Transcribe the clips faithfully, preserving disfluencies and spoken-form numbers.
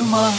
sorma.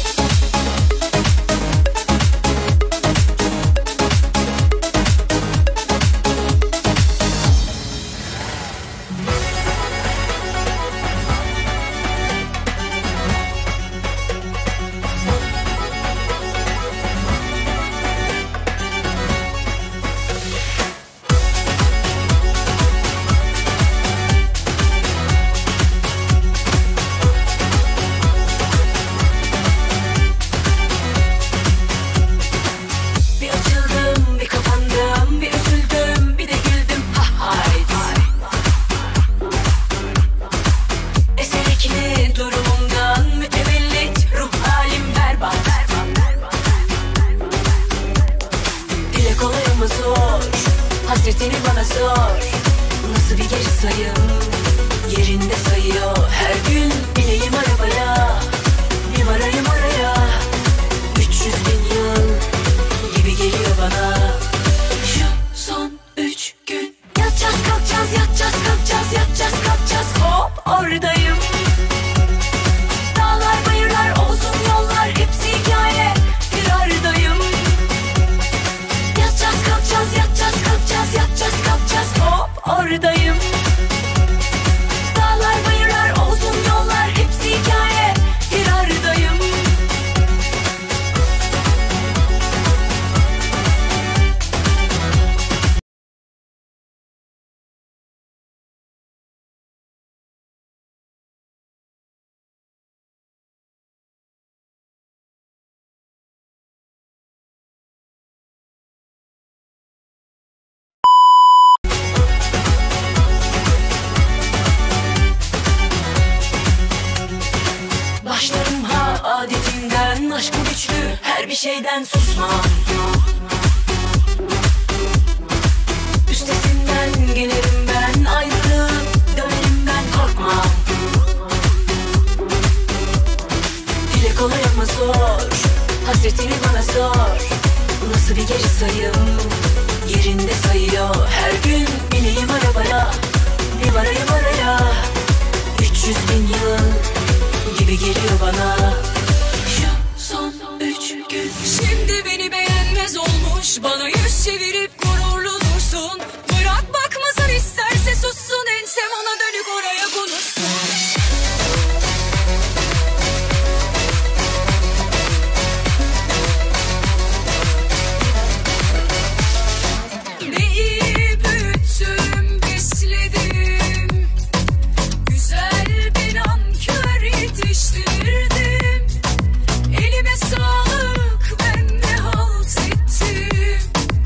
Hasretini bana sor. Nasıl bir geri sayım, yerinde sayıyor. Her gün bineyim arabaya, bir varayım oraya. Üç yüz bin yıl gibi geliyor bana. Şu son üç gün yatacağız kalkacağız, yatacağız kalkacağız, yatacağız kalkacağız. Hop oradayım. Dağlar bayırlar olsun yollar hepsi hikaye. Bir aradayım. Yatacağız kalkacağız, yatacağız kalkacağız, yatacağız kalkacağız. Hop oradayım. Dağlar bayırlar olsun yollar hepsi hikaye. Bir aradayım. Başlarım ha adetinden, aşkım güçlü her bir şeyden susmam. Üstesinden gelirim ben, ayrılıp dönerim ben, korkmam. Dile kolay ama zor, hasretini bana sor. Nasıl bir geri sayım, yerinde sayıyor. Her gün bineyim arabaya, bir varayım oraya. Üç yüz bin yıl gibi geliyor bana. Şu son üç gün. Şimdi beni beğenmez olmuş, bana yüz çevirip gururlu dursun. Bırak bakmasın, isterse sussun, ensem ona dönük oraya konuşsun. Neyi büyüttüm, besledim, güzel bir nankör yetiştirdim. Elime sağlık, ben ne halt ettim.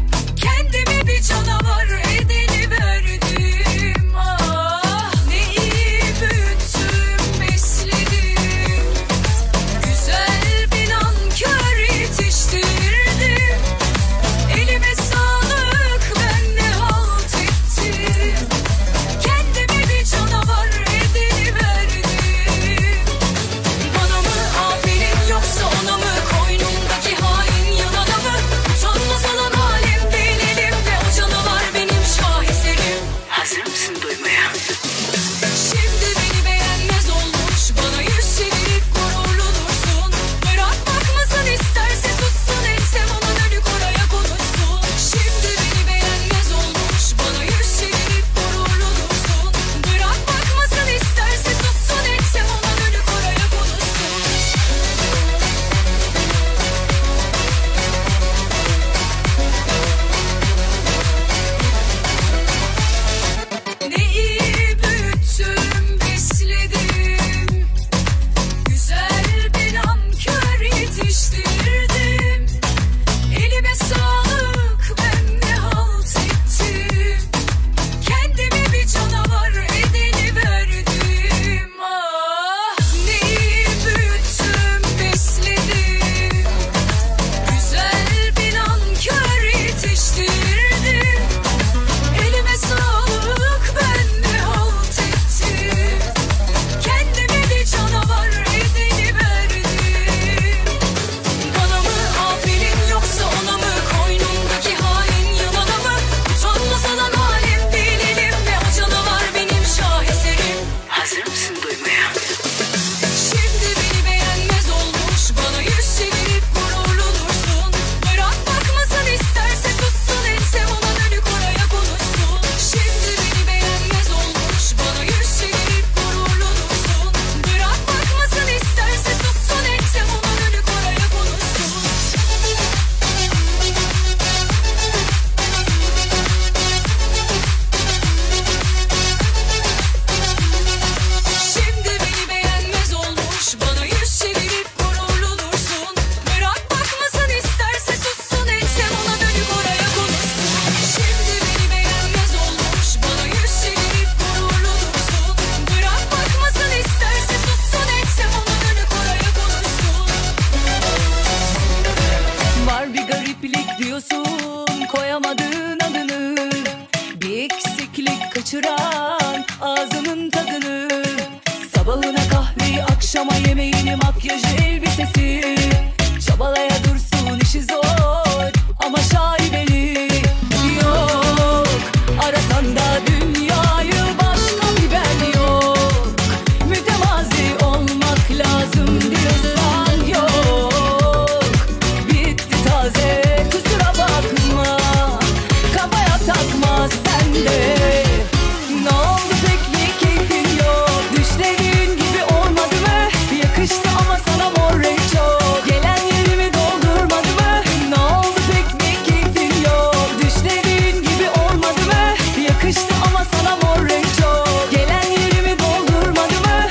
Akşama yemeğini, makyajı, elbisesi, çabalaya dursun işi zor ama şaibeli yok. Arasan da dünyayı başka bir ben yok. Mütevazi olmak lazım diyorsan yok. Bitti taze, kusura bakma, kafaya takma sen de. Ne oldu pek mi keyfin yok? Düşlerin gibi olmadı mı? Yakıştı ama sana mor renk çok. Gelen yerimi doldurmadı mı? Ne oldu pek mi keyfin yok? Düşlerin gibi olmadı mı? Yakıştı ama sana mor renk çok. Gelen yerimi doldurmadı mı?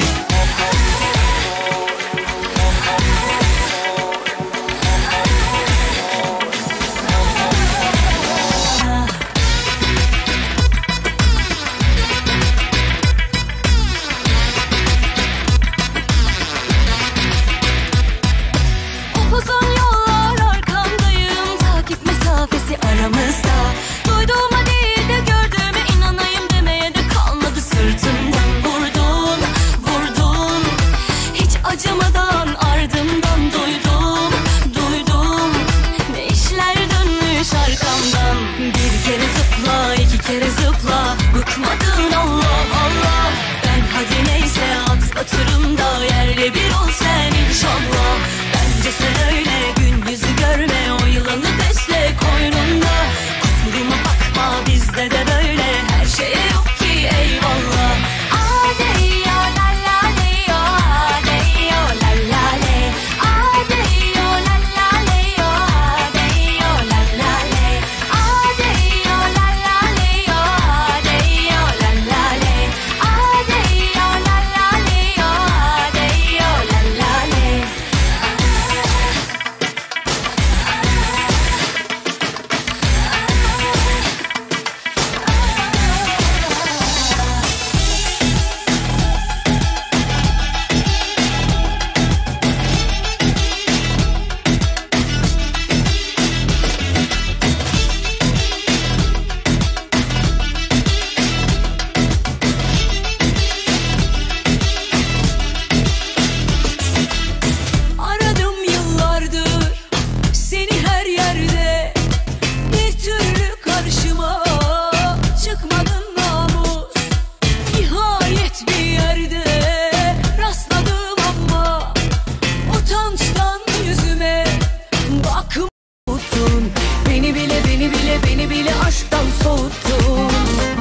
Upuzun yollar arkandayım, takip mesafesi aramızda. Duyduğuma değil de gördüğüme inanayım demeye de kalmadı sırtımdan. Vurdun, vurdun, hiç acımadan ardımdan duydum, duydum. Ne işler dönmüş arkamdan. Bir kere zıpla, iki kere zıpla, bıkmadın Allah Allah. Ben hadi neyse atlatırım da yerle bir ol sen inşallah. Bence sen öyle gün yüzü görme, o yılanı besle koynunda. Kusuruma bakma, bizde de böyle her şeye yok ki eyvallah. Adeyo la la leyo, adeyo la la le. Adeyo la la leyo, adeyo la la le. Adeyo la la leyo, adeyo la la le. Adeyo la la leyo, adeyo la la le. Aradım yıllardır seni her yerde, bir türlü karşıma çıkmadın namus. Nihayet bir yerde rastladım ama utançtan yüzüme bakmadın. Beni bile beni bile beni bile aşktan soğuttun.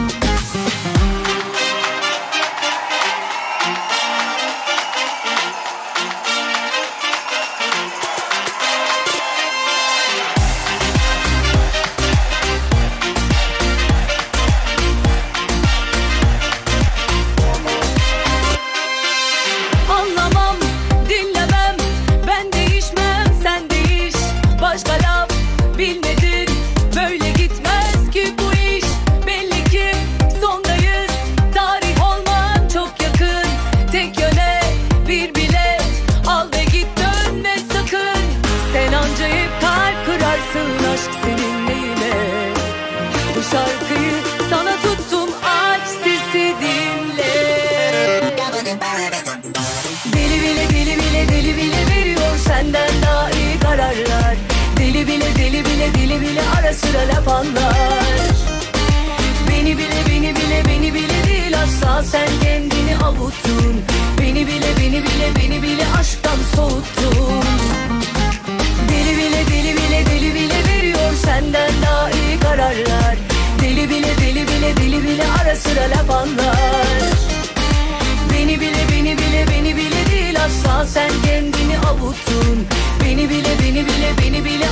Anlamam, dinlemem, ben değişmem, sen değiş. Başka laf bilmedin, böyle gitmez ki bu iş. Belli ki sondayız, tarih olman çok yakın. Tek yöne bir bilet, al ve git, dönme sakın. Sen anca hep kalp kırarsın, aşk senin neyine? Bu şarkıyı sana tuttum, aç sesi dinle. Deli bile deli bile deli bile veriyor senden daha iyi kararlar. Deli bile deli bile deli bile ara sıra laf anlar. Beni bile beni bile beni bile değil asla, sen kendini avuttun. Beni bile beni bile beni bile aşktan soğuttun. Deli bile deli bile deli bile veriyor senden daha iyi kararlar. Deli bile deli bile deli bile ara sıra laf anlar. Beni bile beni bile beni bile değil asla, sen kendini avuttun. Beni bile beni bile beni bile